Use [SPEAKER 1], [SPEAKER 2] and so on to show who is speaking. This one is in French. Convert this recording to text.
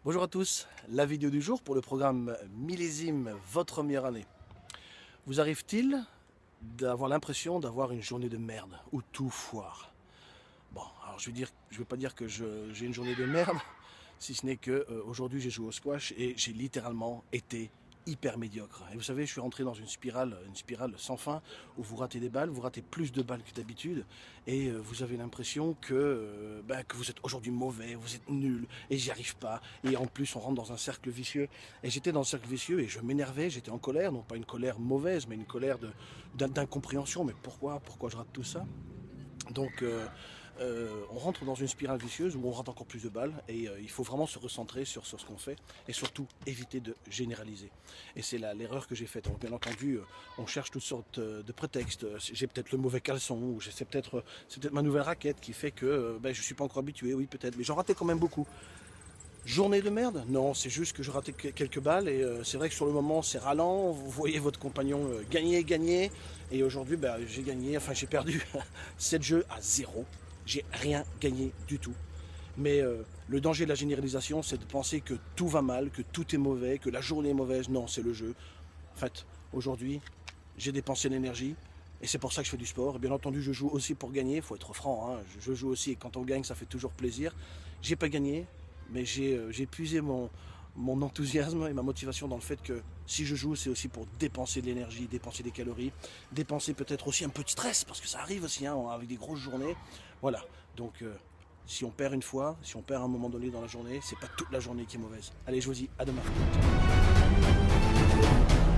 [SPEAKER 1] Bonjour à tous, la vidéo du jour pour le programme Millésime Votre meilleure année. Vous arrive-t-il d'avoir l'impression d'avoir une journée de merde où tout foire? Bon, alors je vais pas dire que j'ai une journée de merde, si ce n'est que aujourd'hui j'ai joué au squash et j'ai littéralement été hyper médiocre. Et vous savez, je suis rentré dans une spirale sans fin où vous ratez des balles, vous ratez plus de balles que d'habitude et vous avez l'impression que vous êtes aujourd'hui mauvais, vous êtes nul et j'y arrive pas. Et en plus, on rentre dans un cercle vicieux. Et j'étais dans le cercle vicieux et je m'énervais, j'étais en colère, non pas une colère mauvaise, mais une colère d'incompréhension. Mais pourquoi je rate tout ça? Donc on rentre dans une spirale vicieuse où on rate encore plus de balles et il faut vraiment se recentrer sur ce qu'on fait et surtout éviter de généraliser. Et c'est l'erreur que j'ai faite. Donc, bien entendu, on cherche toutes sortes de prétextes. J'ai peut-être le mauvais caleçon ou c'est peut-être ma nouvelle raquette qui fait que je ne suis pas encore habitué, oui peut-être, mais j'en ratais quand même beaucoup. Journée de merde? Non, c'est juste que je ratais quelques balles et c'est vrai que sur le moment c'est ralent, vous voyez votre compagnon gagner et aujourd'hui j'ai gagné, enfin j'ai perdu 7 jeux à 0, j'ai rien gagné du tout. Mais le danger de la généralisation c'est de penser que tout va mal, que tout est mauvais, que la journée est mauvaise, non c'est le jeu. En fait, aujourd'hui j'ai dépensé l'énergie et c'est pour ça que je fais du sport. Bien entendu je joue aussi pour gagner, il faut être franc, hein. Je joue aussi et quand on gagne ça fait toujours plaisir. J'ai pas gagné, mais j'ai puisé mon enthousiasme et ma motivation dans le fait que si je joue, c'est aussi pour dépenser de l'énergie, dépenser des calories, dépenser peut-être aussi un peu de stress, parce que ça arrive aussi, hein, avec des grosses journées. Voilà, donc si on perd une fois, si on perd à un moment donné dans la journée, c'est pas toute la journée qui est mauvaise. Allez, je vous dis à demain.